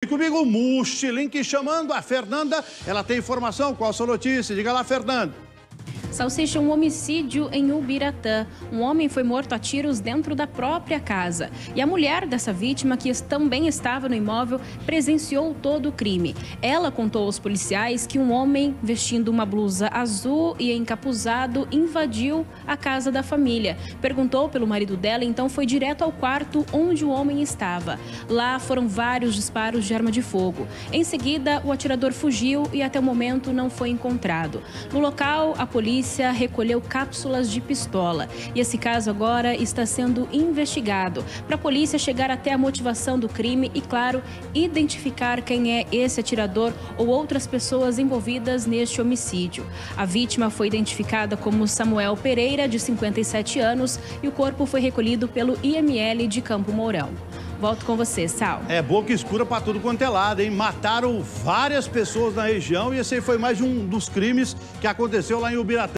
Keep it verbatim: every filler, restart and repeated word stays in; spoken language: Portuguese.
comigo, Muxilink, chamando a Fernanda. Ela tem informação, qual a sua notícia? Diga lá, Fernanda. Salsicha, um homicídio em Ubiratã. Um homem foi morto a tiros dentro da própria casa. E a mulher dessa vítima, que também estava no imóvel, presenciou todo o crime. Ela contou aos policiais que um homem vestindo uma blusa azul e encapuzado invadiu a casa da família. Perguntou pelo marido dela, então foi direto ao quarto onde o homem estava. Lá foram vários disparos de arma de fogo. Em seguida, o atirador fugiu e até o momento não foi encontrado. No local, a polícia A polícia recolheu cápsulas de pistola e esse caso agora está sendo investigado para a polícia chegar até a motivação do crime e, claro, identificar quem é esse atirador ou outras pessoas envolvidas neste homicídio. A vítima foi identificada como Samuel Pereira, de cinquenta e sete anos, e o corpo foi recolhido pelo I M L de Campo Mourão. Volto com você, Sal. É boca escura pra tudo quanto é lado, hein? Mataram várias pessoas na região e esse aí foi mais um dos crimes que aconteceu lá em Ubiratã.